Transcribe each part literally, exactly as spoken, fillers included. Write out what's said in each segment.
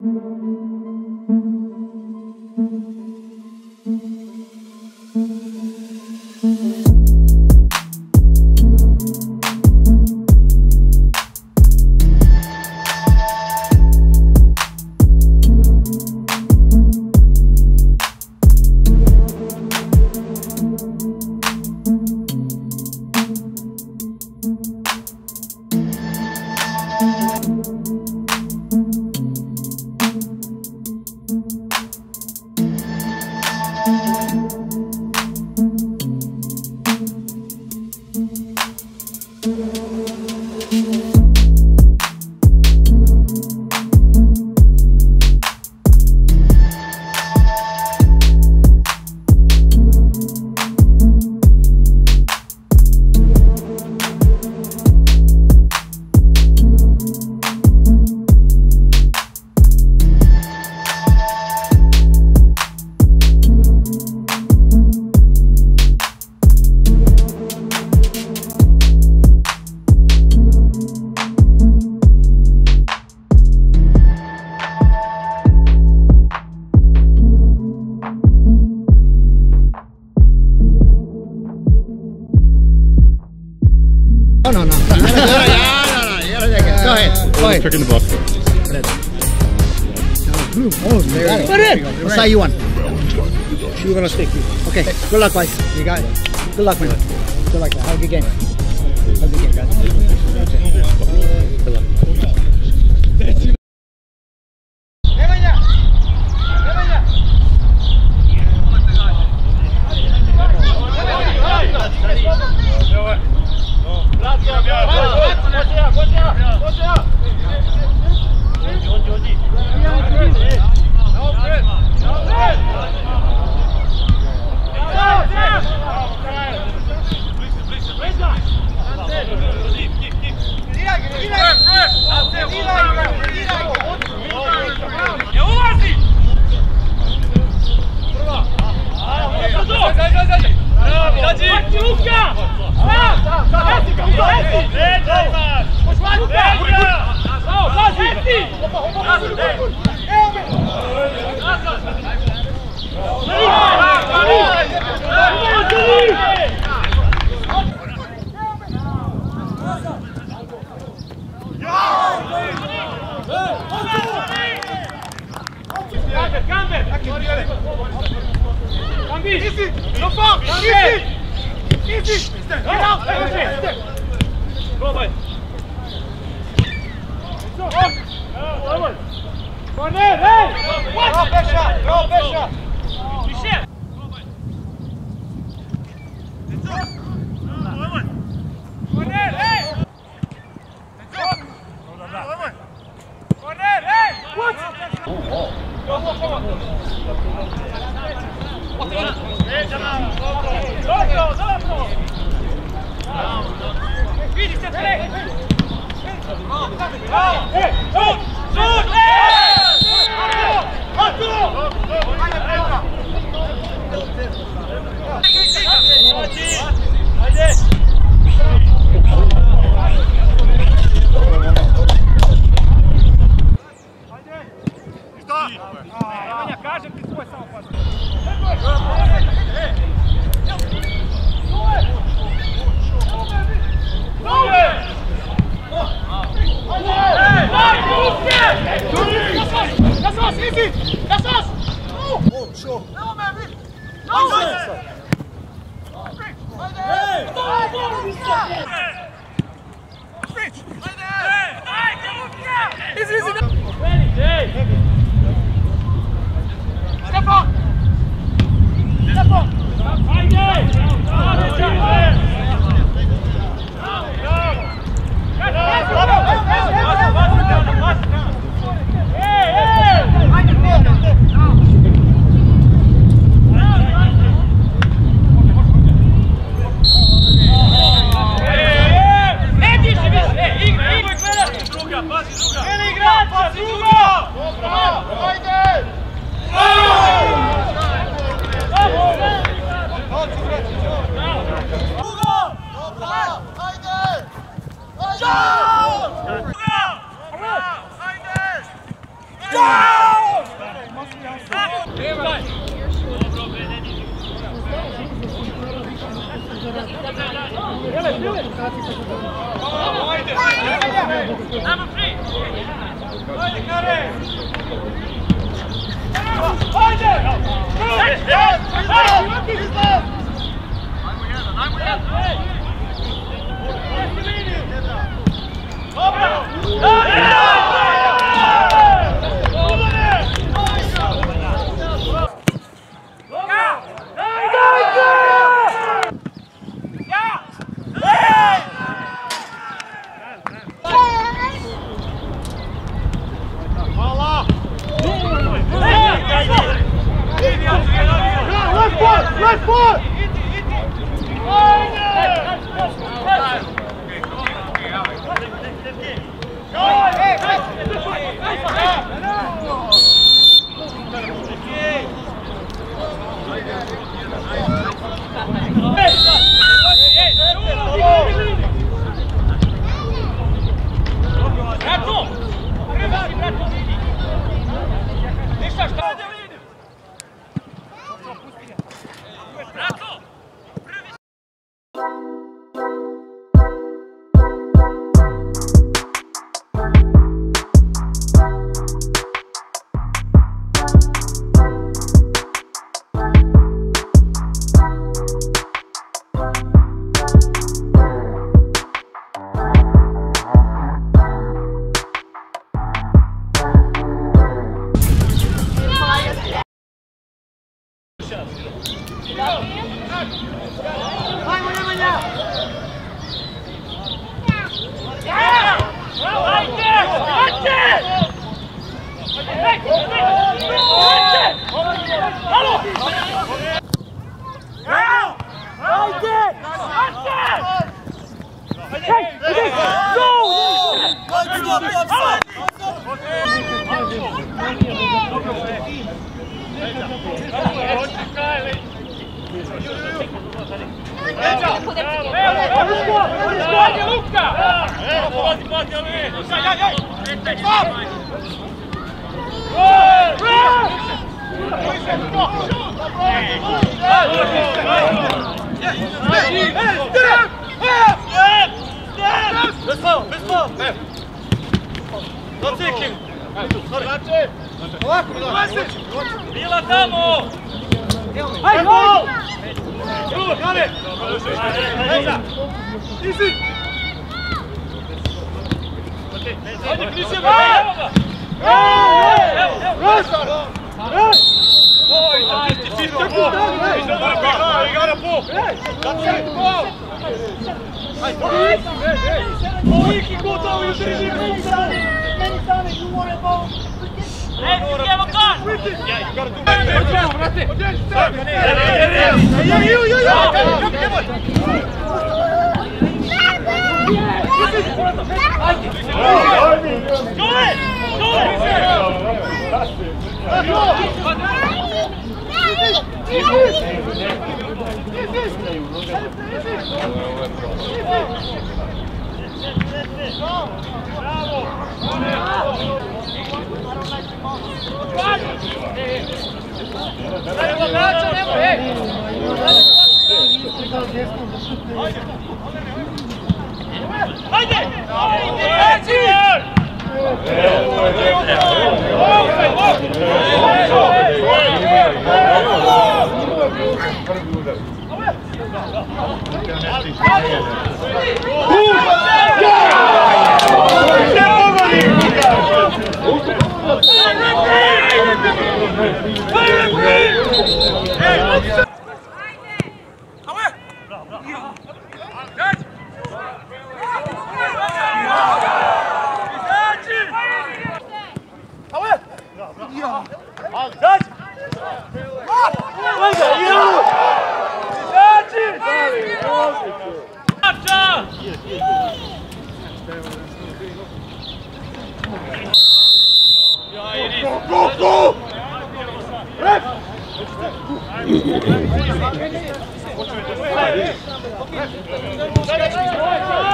No, no, no. no, no, no, no, you gotta take it. Go ahead. Go ahead. Trick in the box. Oh, there you go. Put it. We'll say you one. You're gonna stick. Okay. Good luck, guys. You got it. Good luck, man. Good luck. Have a good game. Have a good game, guys. Good luck. Pazi druga! Pazi druga! Bila tamo! Hajde! Drugo, Kane! Isi! Hajde, Krišće, evo ga! Evo! Evo! Oj, ti ti čisto po! Igara po! Hajde! Uvijek i gotovo, još drži meni stane! Meni stane, you want a ball! Let's give a gun! Yeah, you gotta do it! Vrati! Yo, yo, yo, yo! Come on! Go it! Go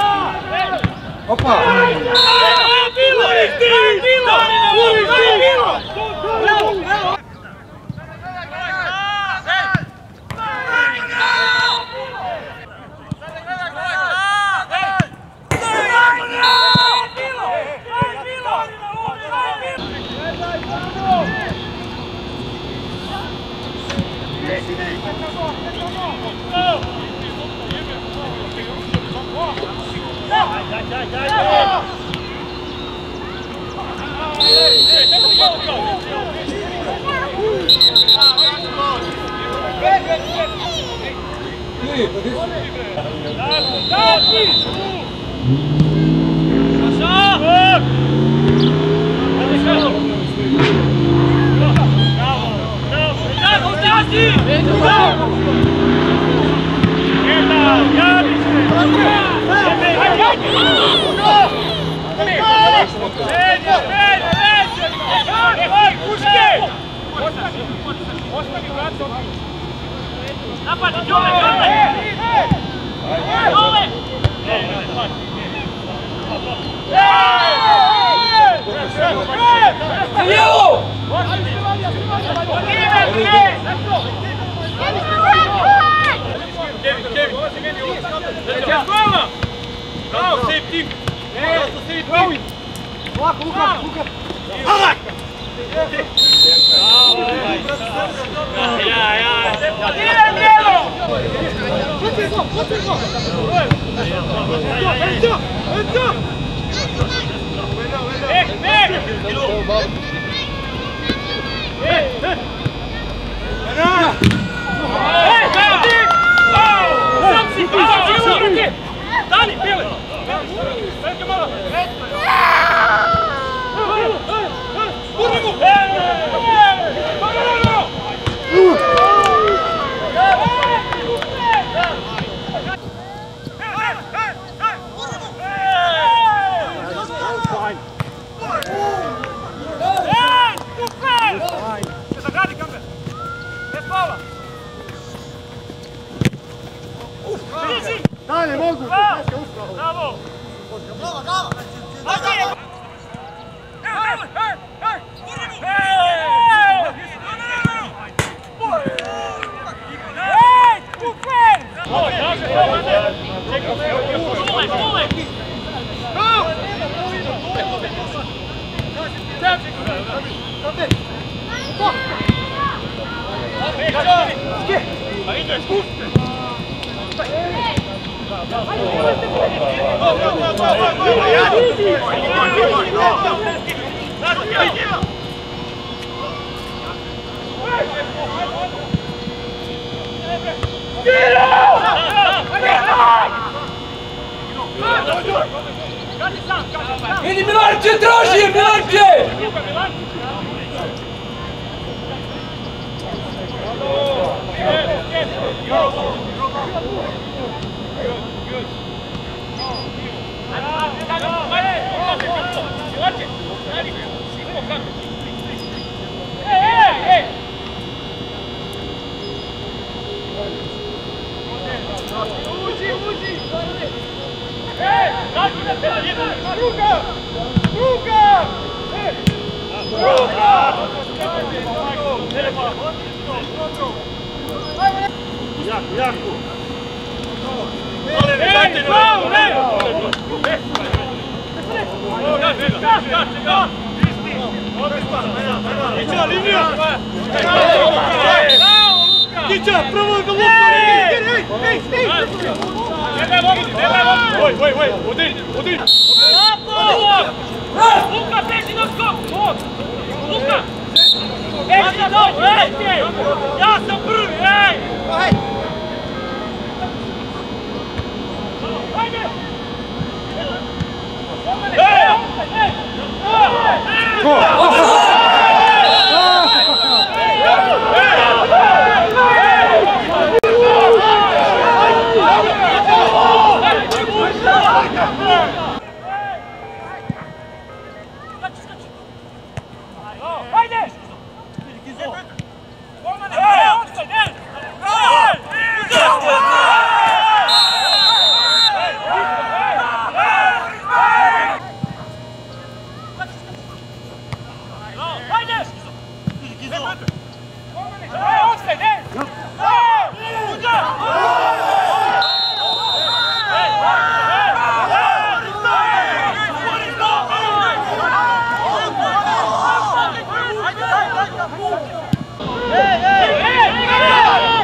Opa! Bilo! Bilo! Bilo! Idi Milanče, traži je Milanče! Jako, jako! Dajte, bravo, ne! Kića, linija! Kića, prvo ga luka! Ej, ej, ej! Ne daj lopti, ne daj lopti! Oj, oj, oj, odin, odin! Luka, beži na skok! Luka! Beži na skok, ej! Ja sam prvi, ej! Hey, hey, hey!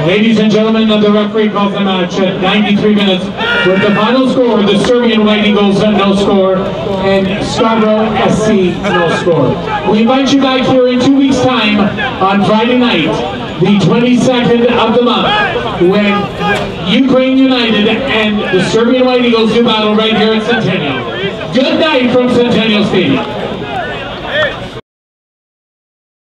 Ladies and gentlemen, the referee calls the match at ninety-three minutes with the final score, the Serbian White Eagles no score and Scarborough S C no score. We invite you back here in two weeks' time on Friday night, the twenty-second of the month, when Ukraine United and the Serbian White Eagles do battle right here at Centennial. Good night from Centennial Stadium.